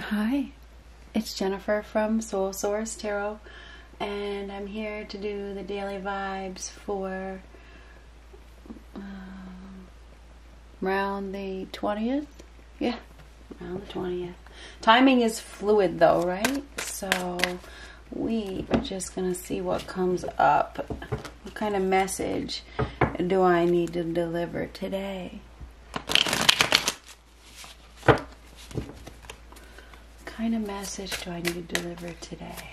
Hi, it's Jennifer from Soul Source Tarot, and I'm here to do the daily vibes for around the 20th. Yeah, around the 20th. Timing is fluid though, right? So we are just going to see what comes up. What kind of message do I need to deliver today? What kind of message do I need to deliver today?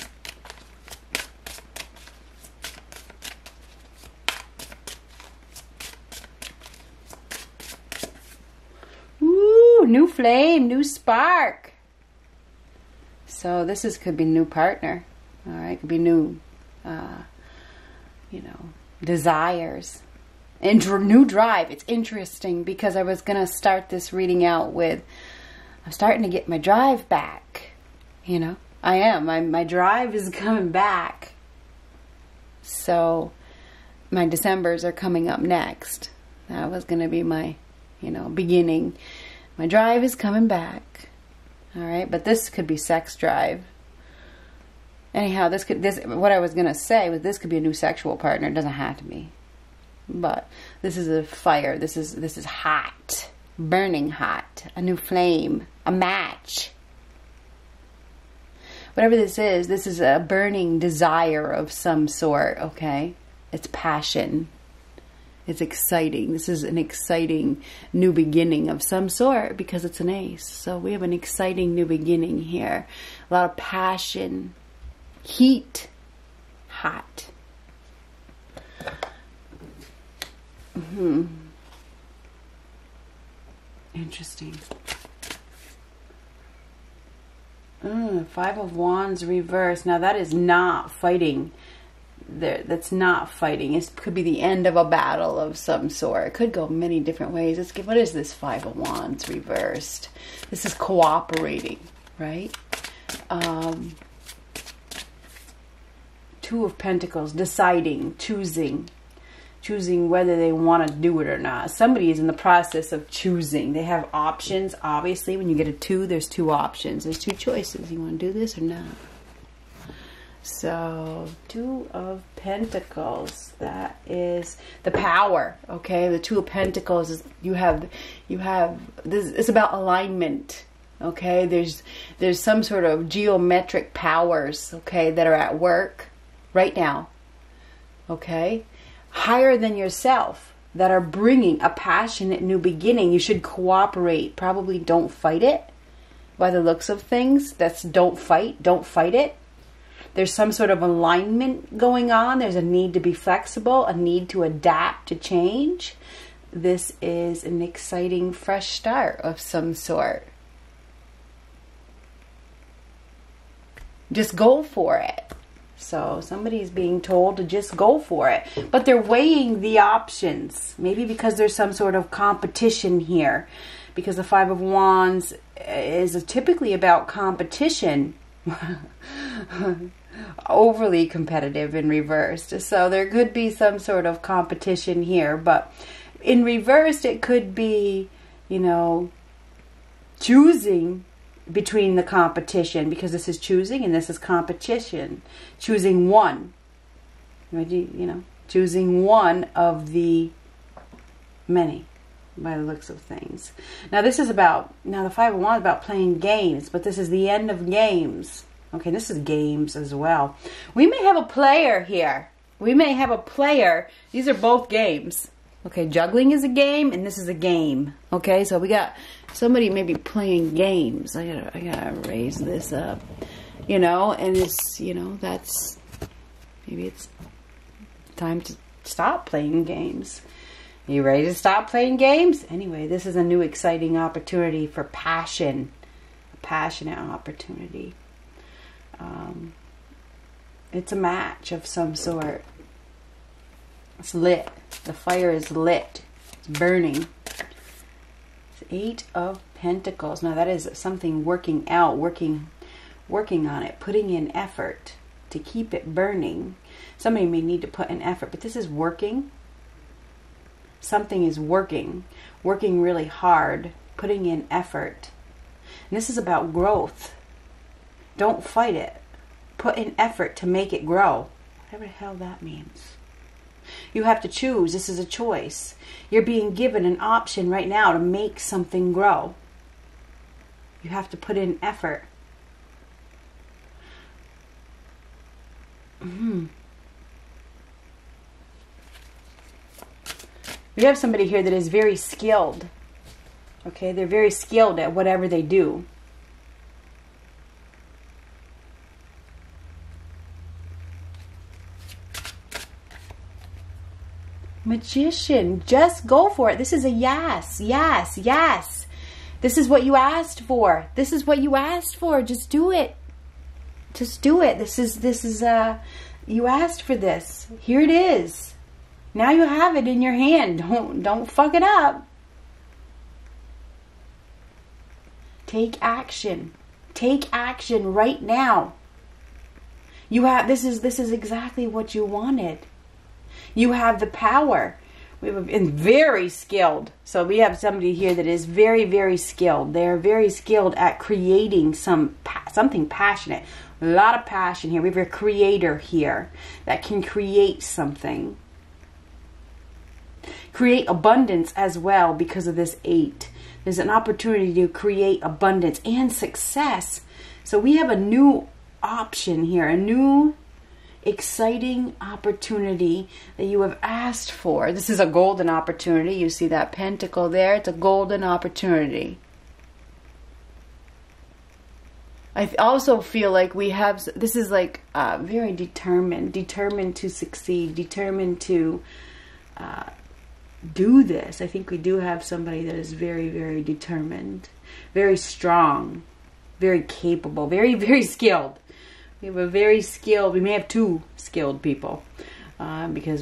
Ooh, new flame, new spark. So this could be new partner. All right, could be new, desires. And new drive. It's interesting because I was going to start this reading out with, I'm starting to get my drive back. You know, I am. My drive is coming back. So my Decembers are coming up next. That was going to be my, beginning. My drive is coming back. All right, but this could be sex drive. Anyhow, what I was going to say was this could be a new sexual partner. It doesn't have to be. But this is a fire. This is hot. Burning hot. A new flame. A match. Whatever this is a burning desire of some sort, okay? It's passion. It's exciting. This is an exciting new beginning of some sort because it's an ace. So we have an exciting new beginning here. A lot of passion. Heat. Hot. Interesting. Five of Wands reverse. Now that is not fighting. That's not fighting. It could be the end of a battle of some sort. It could go many different ways. What is this Five of Wands reversed? This is cooperating, right? Two of Pentacles, deciding, choosing whether they want to do it or not. Somebody is in the process of choosing. They have options. Obviously, when you get a two, there's two options. There's two choices. You want to do this or not? So, Two of Pentacles. That is the power. Okay, the Two of Pentacles is you have this. It's about alignment. Okay, there's some sort of geometric powers. Okay, that are at work right now. Okay. Higher than yourself that are bringing a passionate new beginning. You should cooperate. Probably don't fight it. By the looks of things, that's don't fight it. There's some sort of alignment going on. There's a need to be flexible, a need to adapt to change. This is an exciting fresh start of some sort. Just go for it. So somebody's being told to just go for it. But they're weighing the options. Maybe because there's some sort of competition here. Because the Five of Wands is typically about competition. Overly competitive in reversed. So there could be some sort of competition here. But in reversed, it could be, choosing between the competition, because this is choosing and this is competition. Choosing one. Choosing one of the many, by the looks of things. Now this is about, the Five of Wands is about playing games, but this is the end of games. Okay, this is games as well. We may have a player here. We may have a player. These are both games. Okay, juggling is a game and this is a game. Okay, so we got somebody maybe playing games. I gotta raise this up. And it's, that's, maybe it's time to stop playing games. Are you ready to stop playing games? Anyway, this is a new exciting opportunity for passion. A passionate opportunity. It's a match of some sort. It's lit. The fire is lit. It's burning. It's Eight of Pentacles. Now that is something working out, working on it, putting in effort to keep it burning. Somebody may need to put in effort, but this is working. Something is working really hard, putting in effort. And this is about growth. Don't fight it. Put in effort to make it grow. Whatever the hell that means. You have to choose. This is a choice. You're being given an option right now to make something grow. You have to put in effort. We have somebody here that is very skilled. Okay, they're very skilled at whatever they do. Magician, just go for it. This is a yes, yes, yes. This is what you asked for. This is what you asked for. Just do it. Just do it. This is you asked for this. Here it is. Now you have it in your hand. Don't fuck it up. Take action. Take action right now. You have this is exactly what you wanted. You have the power. We have been very skilled. So we have somebody here that is very, very skilled. They're very skilled at creating something passionate. A lot of passion here. We have a creator here that can create something. Create abundance as well because of this 8. There's an opportunity to create abundance and success. So we have a new option here, a new exciting opportunity that you have asked for. This is a golden opportunity. You see that pentacle there? It's a golden opportunity. I also feel like we have, this is like very determined to succeed, determined to do this. I think we do have somebody that is very, very determined, very strong, very capable, very, very skilled. We have a very skilled, we may have 2 skilled people because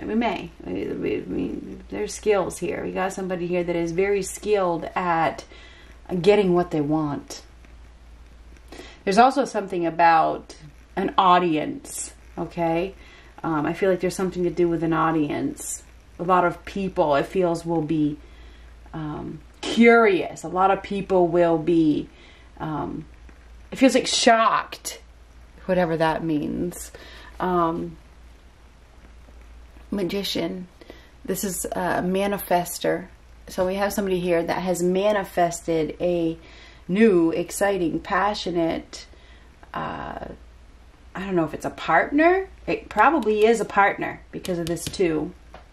there's skills here. We got somebody here that is very skilled at getting what they want. There's also something about an audience, okay? I feel like there's something to do with an audience. A lot of people, it feels, will be curious. A lot of people will be, it feels like shocked. Whatever that means. Magician. This is a manifester. So we have somebody here that has manifested a new, exciting, passionate, I don't know if it's a partner. It probably is a partner because of this 2.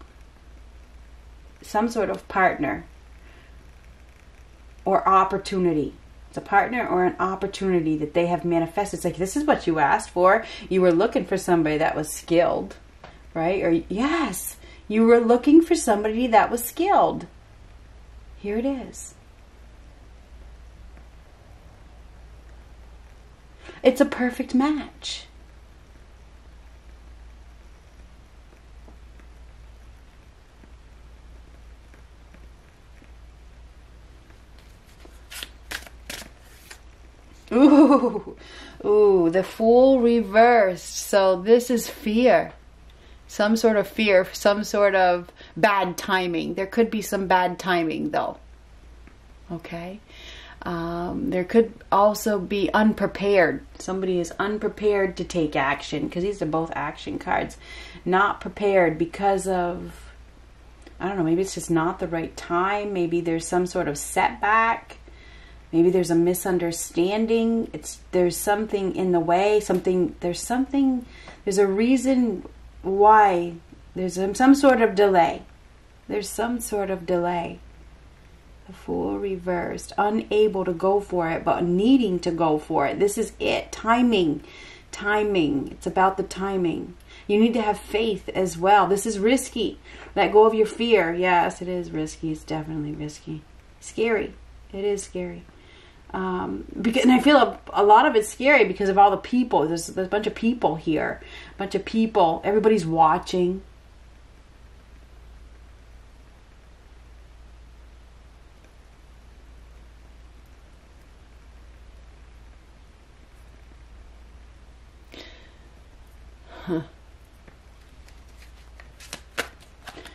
Some sort of partner or opportunity. It's a partner or an opportunity that they have manifested. It's like, this is what you asked for. You were looking for somebody that was skilled, right? Or yes, you were looking for somebody that was skilled. Here it is. It's a perfect match. Ooh, the Fool reversed. So this is fear. Some sort of fear, some sort of bad timing. There could be some bad timing though. Okay. There could also be unprepared. Somebody is unprepared to take action because these are both action cards. Not prepared because of, I don't know, maybe it's just not the right time. Maybe there's some sort of setback. Maybe there's a misunderstanding. There's something in the way. There's a reason why. There's some sort of delay. There's some sort of delay. The Fool reversed. Unable to go for it, but needing to go for it. This is it. Timing. Timing. It's about the timing. You need to have faith as well. This is risky. Let go of your fear. Yes, it is risky. It's definitely risky. Scary. It is scary. And I feel a lot of it's scary because of all the people. There's a bunch of people here. A bunch of people. Everybody's watching. Huh.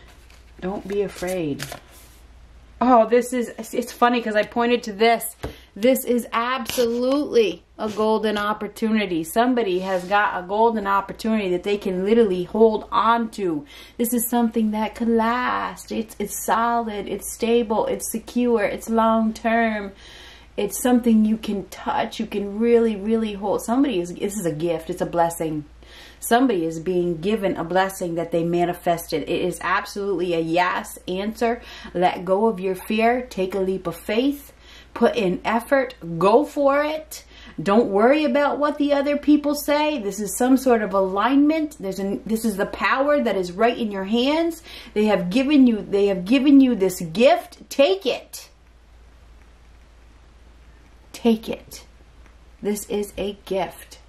Don't be afraid. Oh, it's funny because I pointed to this. This is absolutely a golden opportunity. Somebody has got a golden opportunity that they can literally hold on to. This is something that could last. It's solid, it's stable, it's secure, it's long term. It's something you can touch, you can really, really hold. This is a gift, it's a blessing. Somebody is being given a blessing that they manifested. It is absolutely a yes answer. Let go of your fear, take a leap of faith. Put in effort, go for it. Don't worry about what the other people say. This is some sort of alignment. This is the power that is right in your hands. They have given you this gift. Take it. Take it. This is a gift.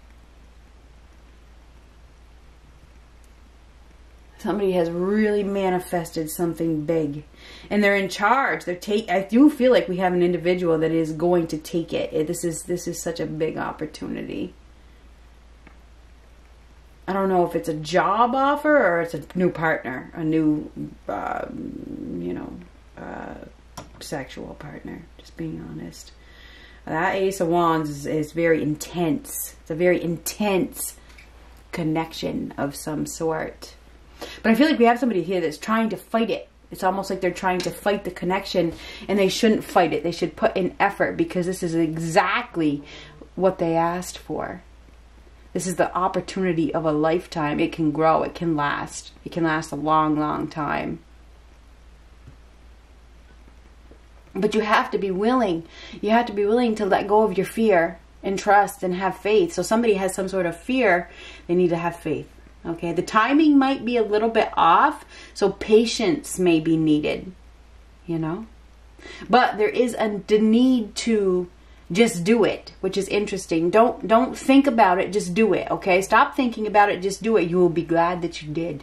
Somebody has really manifested something big. And they're in charge. I do feel like we have an individual that is going to take it. This is such a big opportunity. I don't know if it's a job offer or it's a new partner, a new, sexual partner. Just being honest. That Ace of Wands is very intense. It's a very intense connection of some sort. But I feel like we have somebody here that's trying to fight it. It's almost like they're trying to fight the connection, and they shouldn't fight it. They should put in effort, because this is exactly what they asked for. This is the opportunity of a lifetime. It can grow. It can last. It can last a long, long time. But you have to be willing. You have to be willing to let go of your fear and trust and have faith. So somebody has some sort of fear. They need to have faith. Okay, the timing might be a little bit off, so patience may be needed, you know. But there is the need to just do it, which is interesting. Don't think about it, just do it, okay? Stop thinking about it, just do it. You will be glad that you did.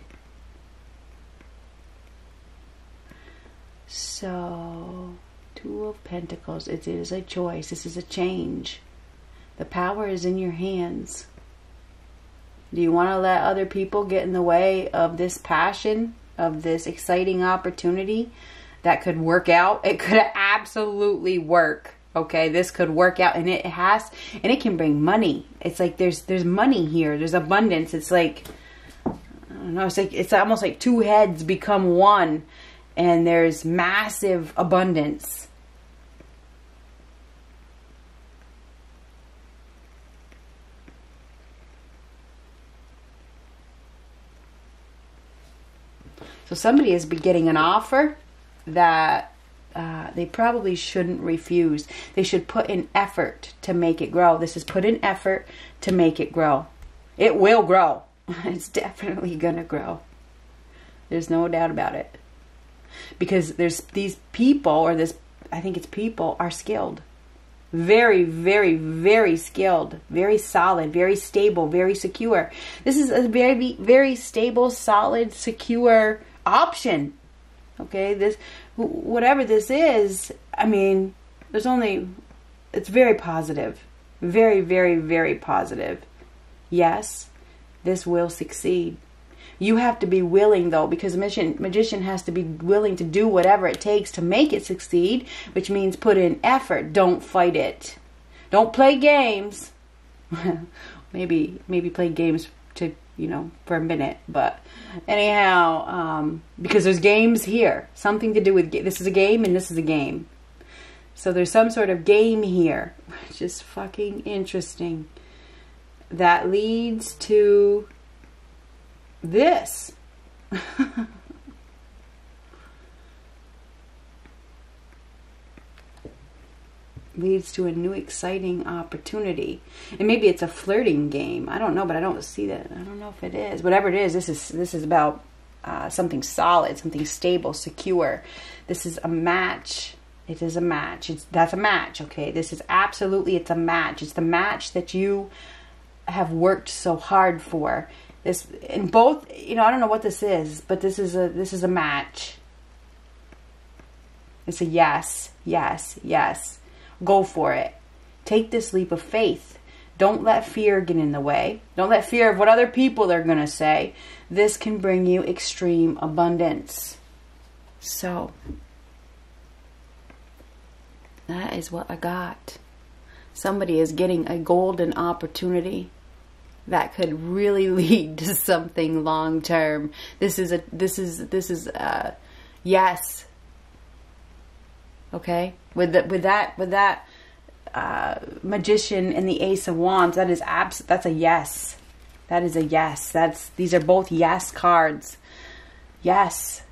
So, Two of Pentacles, it is a choice. This is a change. The power is in your hands. Do you want to let other people get in the way of this passion, of this exciting opportunity that could work out? It could absolutely work. Okay, this could work out, and it can bring money. It's like there's money here. There's abundance. It's like, I don't know, it's almost like two heads become one, and there's massive abundance. So somebody is getting an offer that they probably shouldn't refuse. They should put in effort to make it grow. This is put in effort to make it grow. It will grow. It's definitely going to grow. There's no doubt about it. Because there's these people, or this, I think it's people, are skilled. Very, very, very skilled. Very solid. Very stable. Very secure. This is a very, very stable, solid, secure option. Okay, this, whatever this is, I mean, it's very positive. Very, very, very positive. Yes, this will succeed. You have to be willing, though, because the magician has to be willing to do whatever it takes to make it succeed, which means put in effort. Don't fight it. Don't play games. maybe play games to, for a minute, but anyhow, because there's games here, something to do with, this is a game and this is a game. So there's some sort of game here, which is fucking interesting, that leads to this. Leads to a new exciting opportunity. And maybe it's a flirting game. I don't know, but I don't see that. I don't know if it is. Whatever it is, this is about something solid, something stable, secure. This is a match. It is a match. That's a match, okay? This is absolutely, it's a match. It's the match that you have worked so hard for. This, in both, I don't know what this is, but this is a match. It's a yes, yes, yes. Go for it. Take this leap of faith. Don't let fear get in the way. Don't let fear of what other people are going to say. This can bring you extreme abundance. So, That is what I got. Somebody is getting a golden opportunity that could really lead to something long term. This is yes. Okay? With that Magician and the Ace of Wands, that's a yes. That is a yes. These are both yes cards. Yes.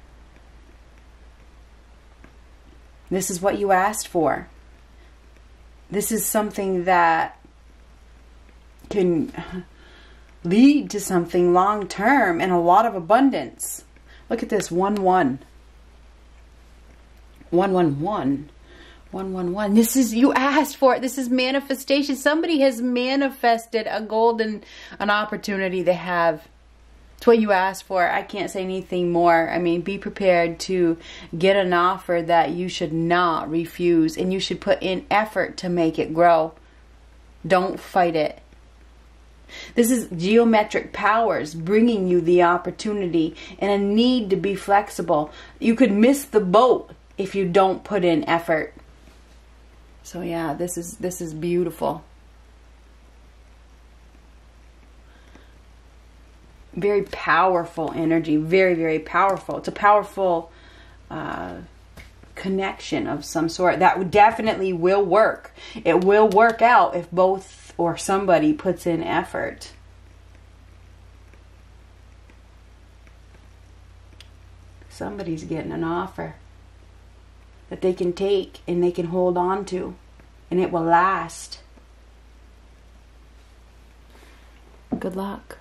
This is what you asked for. This is something that can lead to something long term and a lot of abundance. Look at this 1-1. 1-1-1. 1-1-1. This is, you asked for it. This is manifestation. Somebody has manifested an opportunity they have. It's what you asked for. I can't say anything more. I mean, be prepared to get an offer that you should not refuse, and you should put in effort to make it grow. Don't fight it. This is geometric powers bringing you the opportunity and a need to be flexible. You could miss the boat if you don't put in effort. So yeah, this is beautiful. Very powerful energy. Very, very powerful. It's a powerful connection of some sort that definitely will work. It will work out if both or somebody puts in effort. Somebody's getting an offer that they can take and they can hold on to, and it will last. Good luck.